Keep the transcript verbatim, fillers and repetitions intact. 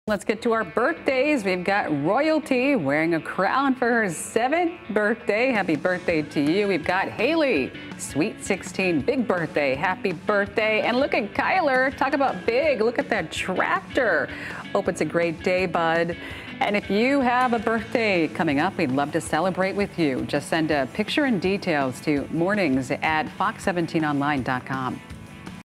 Let's get to our birthdays. We've got Royalty wearing a crown for her seventh birthday. Happy birthday to you. We've got Haley, sweet sixteen, big birthday. Happy birthday. And look at Kyler. Talk about big. Look at that tractor. Hope it's a great day, bud. And if you have a birthday coming up, we'd love to celebrate with you. Just send a picture and details to mornings at fox seventeen online dot com.